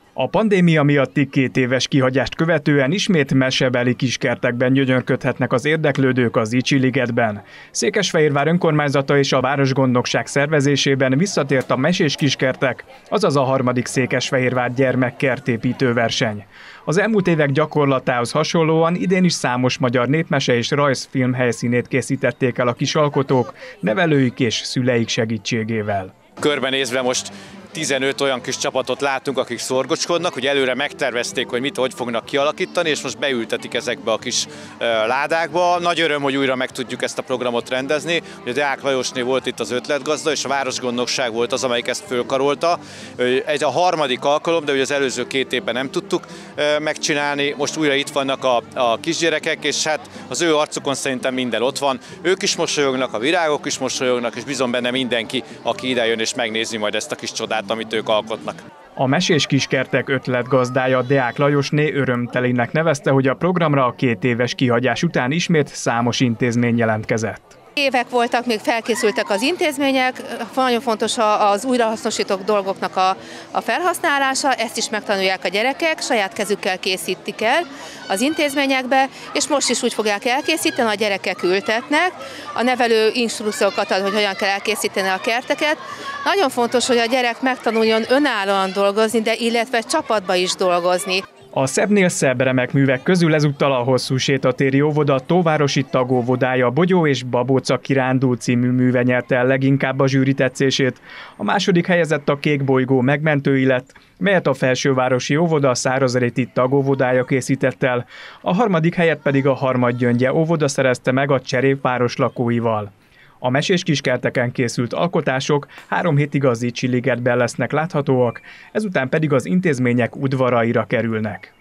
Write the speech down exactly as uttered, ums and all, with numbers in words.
A pandémia miatti két éves kihagyást követően ismét mesebeli kiskertekben gyönyörködhetnek az érdeklődők az Icsi-ligetben. Székesfehérvár önkormányzata és a városgondnokság szervezésében visszatért a mesés kiskertek, azaz a harmadik Székesfehérvár gyermekkertépítő verseny. Az elmúlt évek gyakorlatához hasonlóan idén is számos magyar népmese és rajzfilm helyszínét készítették el a kisalkotók, nevelőik és szüleik segítségével. Körbenézve most tizenöt olyan kis csapatot látunk, akik szorgoskodnak, hogy előre megtervezték, hogy mit, hogy fognak kialakítani, és most beültetik ezekbe a kis ládákba. Nagy öröm, hogy újra meg tudjuk ezt a programot rendezni. Ugye Deák Lajosné volt itt az ötletgazda, és a városgondnokság volt az, amelyik ezt fölkarolta. Ez a harmadik alkalom, de ugye az előző két évben nem tudtuk megcsinálni. Most újra itt vannak a, a kisgyerekek, és hát az ő arcukon szerintem minden ott van. Ők is mosolyognak, a virágok is mosolyognak, és bízom benne mindenki, aki ide jön és megnézi majd ezt a kis csodát, amit ők alkotnak. A mesés kiskertek ötletgazdája Deák Lajosné örömtelének nevezte, hogy a programra a két éves kihagyás után ismét számos intézmény jelentkezett. Évek voltak, még felkészültek az intézmények, nagyon fontos az újrahasznosított dolgoknak a, a felhasználása, ezt is megtanulják a gyerekek, saját kezükkel készítik el az intézményekbe, és most is úgy fogják elkészíteni, a gyerekek ültetnek, a nevelő instrukciókat ad, hogy hogyan kell elkészíteni a kerteket. Nagyon fontos, hogy a gyerek megtanuljon önállóan dolgozni, de illetve csapatba is dolgozni. A szebbnél szebb remek művek közül ezúttal a Hosszú sétatéri óvoda Tóvárosi tagóvodája Bogyó és Babóca kirándul című műve nyerte el leginkább a zsűri tetszését. A második helyezett a Kék bolygó megmentői lett, melyet a Felsővárosi óvoda Szárazréti tagóvodája készített el. A harmadik helyet pedig a Harmadgyöngye óvoda szerezte meg a Cserépváros lakóival. A mesés kiskerteken készült alkotások három hétig az Icsi-ligetben lesznek láthatóak, ezután pedig az intézmények udvaraira kerülnek.